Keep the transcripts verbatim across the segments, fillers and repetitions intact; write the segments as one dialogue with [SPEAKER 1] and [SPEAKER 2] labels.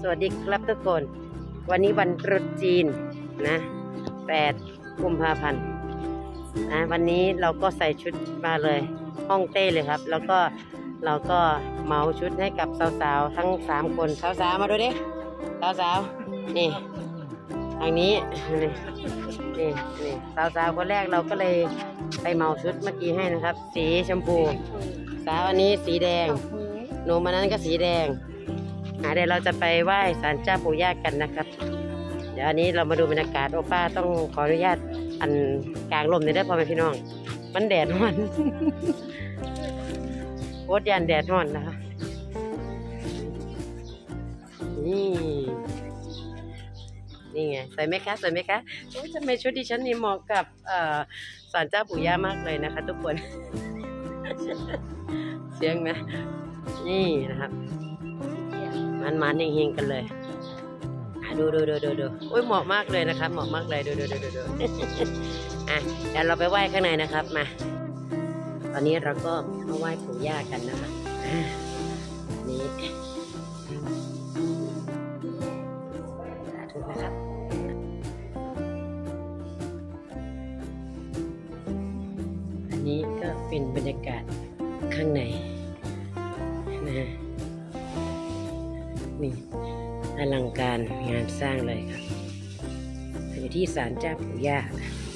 [SPEAKER 1] สวัสดีครับทุกคนวันนี้วันตรุษจีนนะแปดกุมภาพันธ์นะวันนี้เราก็ใส่ชุดมาเลยฮ่องเต้เลยครับแล้วก็เราก็เหมาชุดให้กับสาวๆทั้งสามคนสาวๆมาดูดิสาวๆนี่ทางนี้นี่นี่นี่สาวๆคนแรกเราก็เลยไปเหมาชุดเมื่อกี้ให้นะครับสีชมพูสาวอันนี้สีแดงหนูมานั้นก็สีแดงเดี๋ยวเราจะไปไหว้ศาลเจ้าปู่ย่ากันนะครับเดี๋ยวอันนี้เรามาดูบรรยากาศโอป้าต้องขออนุญาตอันกลางลมเลยได้พอไหมพี่น้องมันแดดร้อนโคตรยันแดดร้อนนะคะนี่นี่ไงสวยไหมคะสวยไหมคะโอ้ยทำไมชุดดิฉันนี่เหมาะกับศาลเจ้าปู่ย่ามากเลยนะคะทุกคน เสียงนะนี่นะครับมันมันเฮงๆกันเลยดูดูดูดูดูโอ้ยเหมาะมากเลยนะครับเหมาะมากเลยดูดูดูดูดูอ่ะเดี๋ยวเราไปไหว้ข้างในนะครับมาตอนนี้เราก็มาไหว้ปู่ย่ากันนะคะนี่สาธุนะครับอันนี้ก็เป็นบรรยากาศข้างในนะนี่อลังการงานสร้างเลยครับอยู่ที่ศาลเจ้าปู่ย่า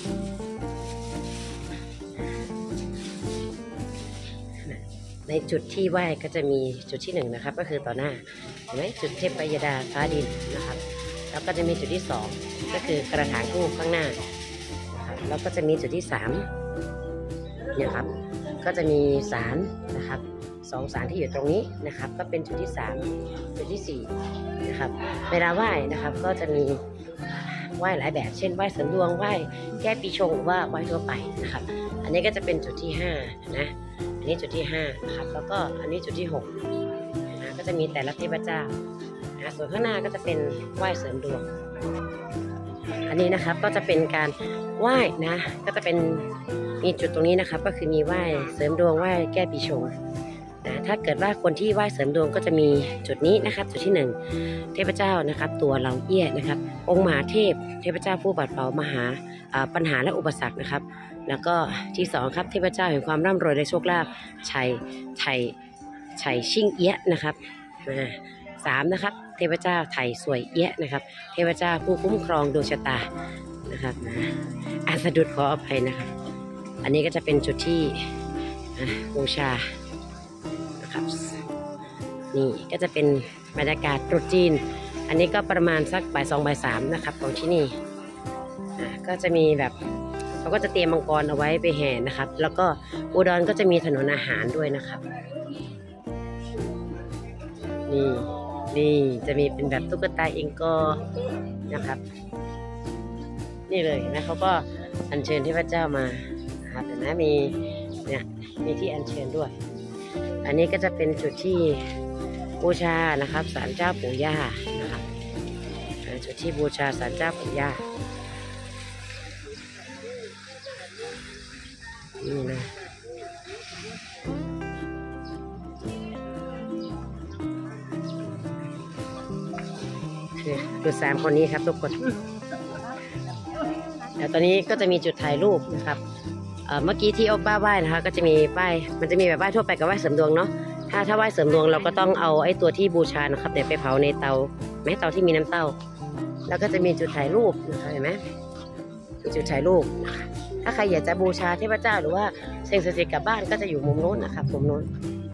[SPEAKER 1] ในจุดที่ไหว้ก็จะมีจุดที่หนึ่งนะครับก็คือต่อหน้าเห็นไหมจุดเทพยดาฟ้าดินนะครับแล้วก็จะมีจุดที่สองก็คือกระถางทูปข้างหน้านะครับแล้วก็จะมีจุดที่สามเนี่ยครับก็จะมีศาลนะครับสองศาลที่อยู่ตรงนี้นะครับก็เป็นจุดที่สามจุดที่สี่นะครับเวลาไหว้นะครับก็จะมีไหว้หลายแบบเช่นไหว้เสริมดวงไหว้แก้ปีชงหรือว่าไหว้ทั่วไปนะครับอันนี้ก็จะเป็นจุดที่ห้านะอันนี้จุดที่ห้านะครับแล้วก็อันนี้จุดที่หกนะก็จะมีแต่ละเทพเจ้านะส่วนข้างหน้าก็จะเป็นไหว้เสริมดวงอันนี้นะครับก็จะเป็นการไหว้นะก็จะเป็นมีจุดตรงนี้นะครับก็คือมีไหว้เสริมดวงไหว้แก้ปีชงถ้าเกิดว่าคนที่ไหว้เสริมดวงก็จะมีจุดนี้นะครับจุดที่หนึ่งเทพเจ้านะครับตัวเหล่าเอี้ยนะครับองค์มหาเทพเทพเจ้าผู้ปัดเป่ามหาปัญหาและอุปสรรคนะครับแล้วก็ที่สองครับเทพเจ้าแห่งความร่ำรวยและโชคลาภชัยชัยชัยชิ่งเอี้ยนะครับสามนะครับเทพเจ้าไถ่สวยเอี้ยนะครับเทพเจ้าผู้คุ้มครองดวงชะตานะครับอาสะดุดขออภัยนะครับอันนี้ก็จะเป็นจุดที่บูชานี่ก็จะเป็นบรรยากาศตรุษจีนอันนี้ก็ประมาณสักบ่ายสองบ่ายสามนะครับของที่นี่อ่ะก็จะมีแบบเขาก็จะเตรียมมังกรเอาไว้ไปแห่นะครับแล้วก็อุดรก็จะมีถนนอาหารด้วยนะครับนี่นี่จะมีเป็นแบบตุ๊กตาเองก็นะครับนี่เลยนะเขาก็อัญเชิญเทพเจ้ามานะครับแต่นะมีเนี่ยมีที่อัญเชิญด้วยอันนี้ก็จะเป็นจุดที่บูชานะครับศาลเจ้าปู่ย่านะครับจุดที่บูชาศาลเจ้าปู่ย่านี่นะคือสามคนนี้ครับทุกคนแล้วตอนนี้ก็จะมีจุดถ่ายรูปนะครับเมื่อกี้ที่โอป้าไหว้นะคะก็จะมีป้ายมันจะมีแบบไหว้ทั่วไปกับไหว้เสริมดวงเนาะถ้าถ้าไหว้เสริมดวงเราก็ต้องเอาไอ้ตัวที่บูชานะครับเนี่ยไปเผาในเตาแม้เตาที่มีน้ำเต้าแล้วก็จะมีจุดถ่ายรูปนะคะเห็นไหมมีจุดถ่ายรูปถ้าใครอยากจะบูชาเทพเจ้าหรือว่าเสิ่งศักดิ์สิทธิ์กลับบ้านก็จะอยู่มุมโน้นนะครับมุมโน้น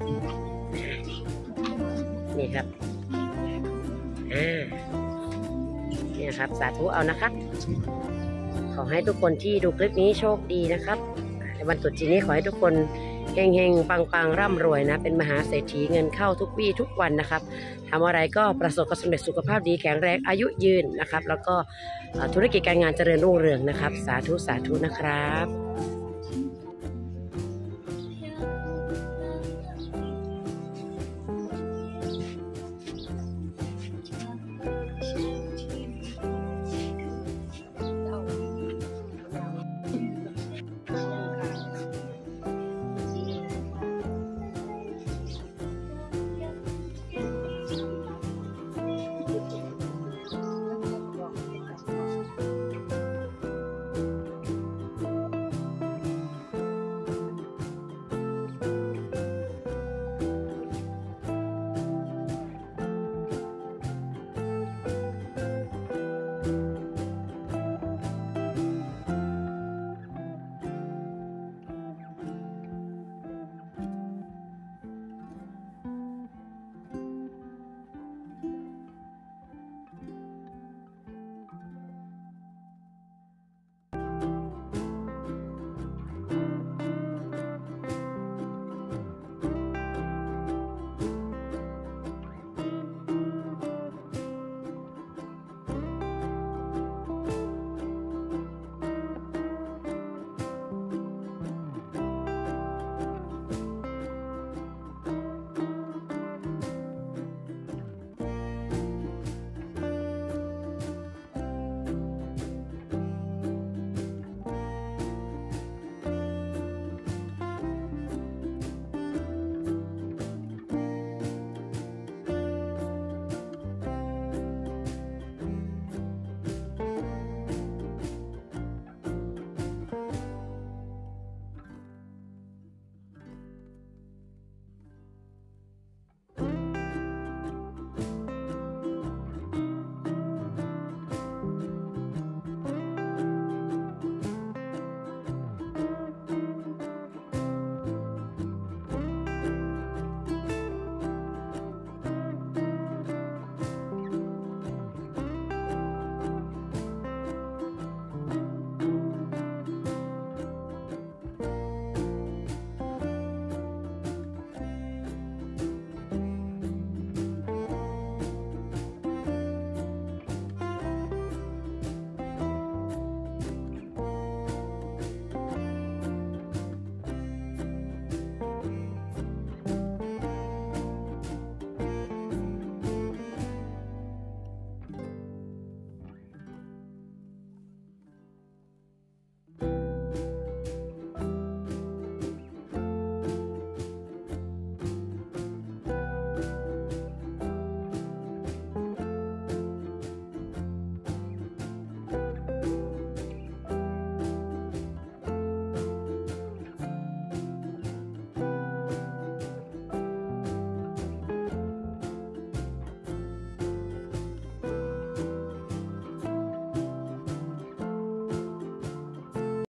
[SPEAKER 1] นี่ครับอ่านี่ครับสาธุเอานะครับขอให้ทุกคนที่ดูคลิปนี้โชคดีนะครับในวันตรุษจีนนี้ขอให้ทุกคนเฮงๆปังๆร่ำรวยนะเป็นมหาเศรษฐีเงินเข้าทุกวี่ทุกวันนะครับทำอะไรก็ประสบความสำเร็จสุขภาพดีแข็งแรงอายุยืนนะครับแล้วก็ธุรกิจการงานเจริญรุ่งเรืองนะครับสาธุสาธุนะครับ